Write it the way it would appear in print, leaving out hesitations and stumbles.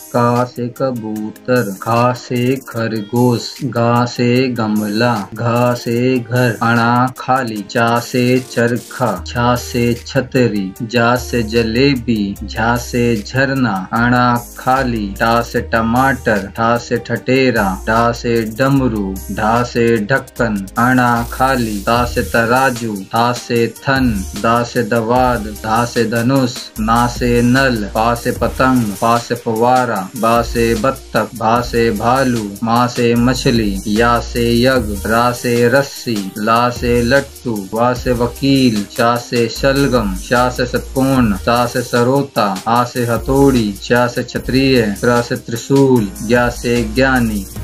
का से कबूतर, खा से खरगोश, गा से गमला, घा से घर, अणा खाली, चा से चरखा, छा से छतरी, जा से जलेबी, झा से झरना, अणा खाली, टा से टमाटर, ठा से ठटेरा, ढा से डमरू, ढा से ढक्कन, अणा खाली, ता से तराजू, था से थन, दा से दवाद, धा से धनुष, ना से नल, पा से पतंग, पा से फवारा, बा से बत्तख, भा से भालू, माँ से मछली, या से यज्ञ, रा से रस्सी, ला से लट्टू, वा से वकील, शा से शलगम, शा से षटकोण, सा से सरोता, आ से हथौड़ी, चा से क्षत्रिय, त्रा से त्रिशूल, ज्ञा से ज्ञानी,